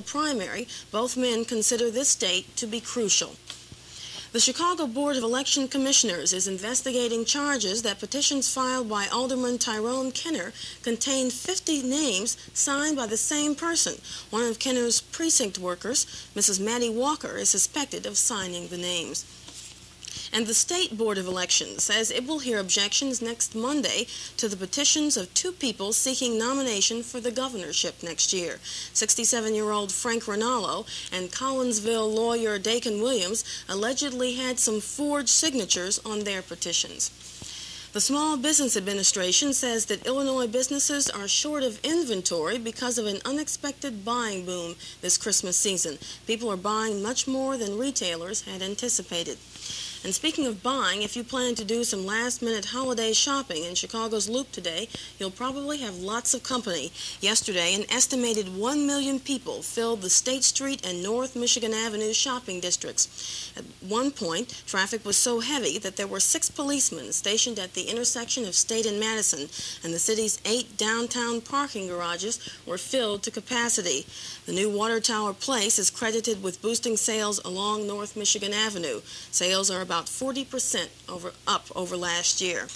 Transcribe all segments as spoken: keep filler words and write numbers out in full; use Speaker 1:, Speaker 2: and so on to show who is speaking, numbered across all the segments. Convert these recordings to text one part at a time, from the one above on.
Speaker 1: primary, both men consider this date to be crucial. The Chicago Board of Election Commissioners is investigating charges that petitions filed by Alderman Tyrone Kenner contained fifty names signed by the same person. One of Kenner's precinct workers, Missus Manny Walker, is suspected of signing the names. And the State Board of Elections says it will hear objections next Monday to the petitions of two people seeking nomination for the governorship next year. sixty-seven-year-old Frank Rinaldo and Collinsville lawyer Dakin Williams allegedly had some forged signatures on their petitions. The Small Business Administration says that Illinois businesses are short of inventory because of an unexpected buying boom this Christmas season. People are buying much more than retailers had anticipated. And speaking of buying, if you plan to do some last-minute holiday shopping in Chicago's Loop today, you'll probably have lots of company. Yesterday, an estimated one million people filled the State Street and North Michigan Avenue shopping districts. At one point, traffic was so heavy that there were six policemen stationed at the intersection of State and Madison, and the city's eight downtown parking garages were filled to capacity. The new Water Tower Place is credited with boosting sales along North Michigan Avenue. Sales are about about forty percent over, up over last year.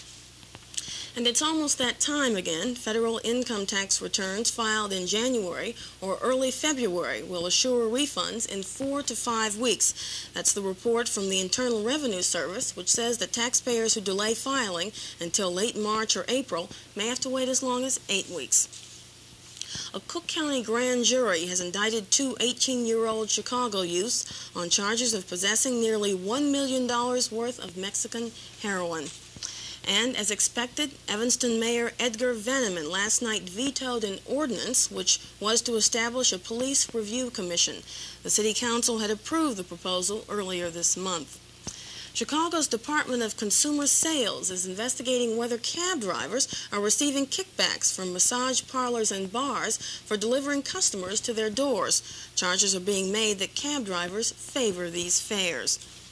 Speaker 1: And it's almost that time again. Federal income tax returns filed in January or early February will assure refunds in four to five weeks. That's the report from the Internal Revenue Service, which says that taxpayers who delay filing until late March or April may have to wait as long as eight weeks. A Cook County grand jury has indicted two eighteen-year-old Chicago youths on charges of possessing nearly one million dollars worth of Mexican heroin. And as expected, Evanston Mayor Edgar Veneman last night vetoed an ordinance which was to establish a police review commission. The City Council had approved the proposal earlier this month. Chicago's Department of Consumer Sales is investigating whether cab drivers are receiving kickbacks from massage parlors and bars for delivering customers to their doors. Charges are being made that cab drivers favor these fares.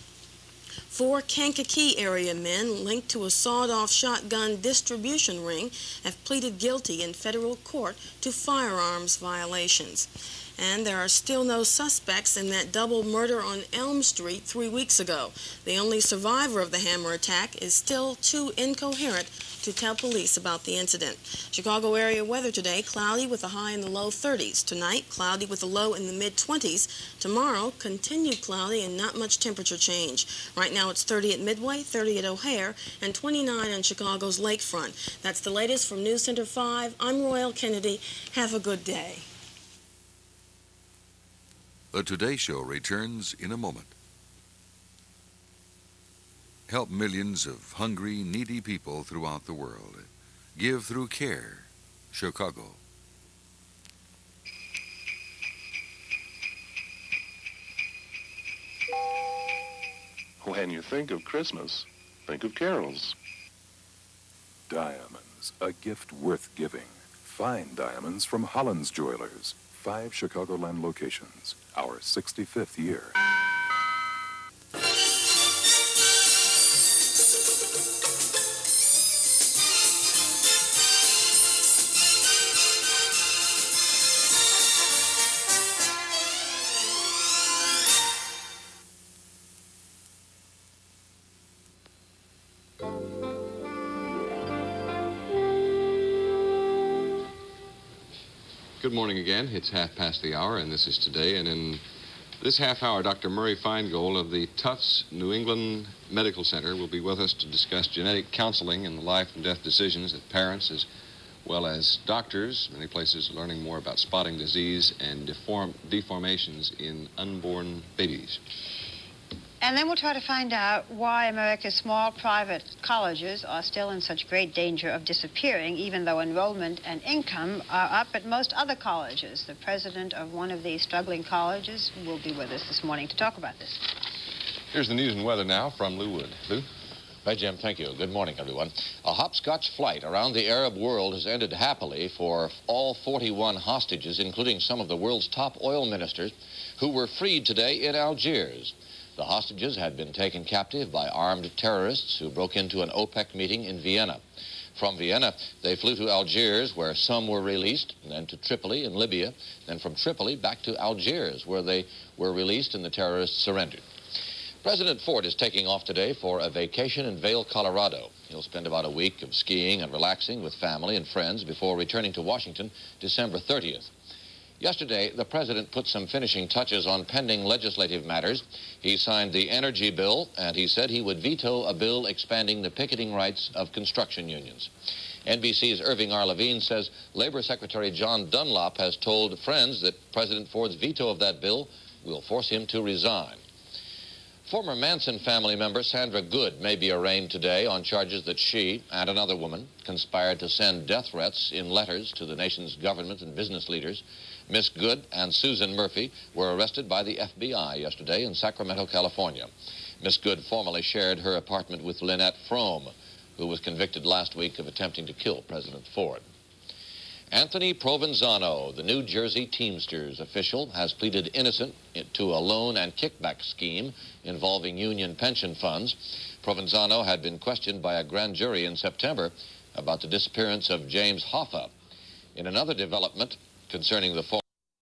Speaker 1: Four Kankakee area men linked to a sawed-off shotgun distribution ring have pleaded guilty in federal court to firearms violations. And there are still no suspects in that double murder on Elm Street three weeks ago. The only survivor of the hammer attack is still too incoherent to tell police about the incident. Chicago area weather today, cloudy with a high in the low thirties. Tonight, cloudy with a low in the mid-twenties. Tomorrow, continued cloudy and not much temperature change. Right now, it's thirty at Midway, thirty at O'Hare, and twenty-nine on Chicago's lakefront. That's the latest from News Center five. I'm Royal Kennedy. Have a good day.
Speaker 2: The Today Show returns in a moment. Help millions of hungry, needy people throughout the world. Give through care. Chicago.
Speaker 3: When you think of Christmas, think of carols.
Speaker 4: Diamonds, a gift worth giving. Fine diamonds from Holland's Jewelers. Five Chicagoland locations. Our sixty-fifth year.
Speaker 5: Good morning again. It's half past the hour, and this is Today. And in this half hour, Doctor Murray Feingold of the Tufts New England Medical Center will be with us to discuss genetic counseling and the life and death decisions that parents, as well as doctors, many places, are learning more about spotting disease and deform deformations in unborn babies.
Speaker 6: And then we'll try to find out why America's small private colleges are still in such great danger of disappearing, even though enrollment and income are up at most other colleges. The president of one of these struggling colleges will be with us this morning to talk about this.
Speaker 5: Here's the news and weather now from Lew Wood. Lew?
Speaker 7: Hi, Jim. Thank you. Good morning, everyone. A hopscotch flight around the Arab world has ended happily for all forty-one hostages, including some of the world's top oil ministers, who were freed today in Algiers. The hostages had been taken captive by armed terrorists who broke into an OPEC meeting in Vienna. From Vienna, they flew to Algiers, where some were released, and then to Tripoli in Libya, then from Tripoli back to Algiers, where they were released and the terrorists surrendered. President Ford is taking off today for a vacation in Vail, Colorado. He'll spend about a week of skiing and relaxing with family and friends before returning to Washington December thirtieth. Yesterday, the president put some finishing touches on pending legislative matters. He signed the energy bill, and he said he would veto a bill expanding the picketing rights of construction unions. N B C's Irving R. Levine says Labor Secretary John Dunlop has told friends that President Ford's veto of that bill will force him to resign. Former Manson family member Sandra Good may be arraigned today on charges that she and another woman conspired to send death threats in letters to the nation's government and business leaders. Miss Good and Susan Murphy were arrested by the F B I yesterday in Sacramento, California. Miss Good formerly shared her apartment with Lynette Frome, who was convicted last week of attempting to kill President Ford. Anthony Provenzano, the New Jersey Teamsters official, has pleaded innocent to a loan and kickback scheme involving union pension funds. Provenzano had been questioned by a grand jury in September about the disappearance of James Hoffa. In another development concerning the